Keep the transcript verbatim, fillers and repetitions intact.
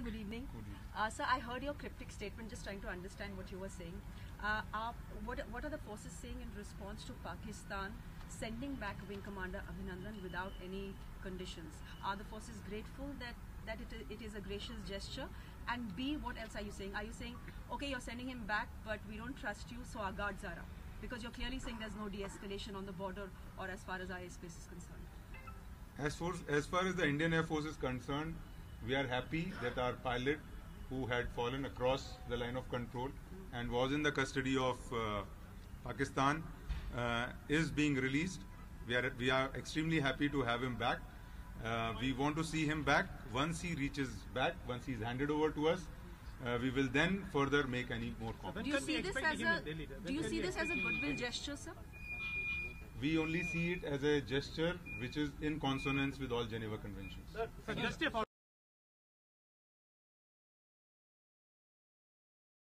good evening. Good evening. Uh, sir, I heard your cryptic statement, just trying to understand what you were saying. Uh, uh, what, what are the forces saying in response to Pakistan sending back Wing Commander Abhinandan without any conditions? Are the forces grateful that, that it, it is a gracious gesture? And B, what else are you saying? Are you saying, okay, you're sending him back, but we don't trust you, so our guards are up? Because you're clearly saying there's no de-escalation on the border or as far as our airspace is concerned. As far, as far as the Indian Air Force is concerned, we are happy that our pilot, who had fallen across the line of control mm-hmm. and was in the custody of uh, Pakistan, uh, is being released. We are, we are extremely happy to have him back. Uh, we want to see him back. Once he reaches back, once he is handed over to us, uh, we will then further make any more comments. Do you see this as a, do you see this as a goodwill gesture, sir? We only see it as a gesture which is in consonance with all Geneva Conventions. Sir,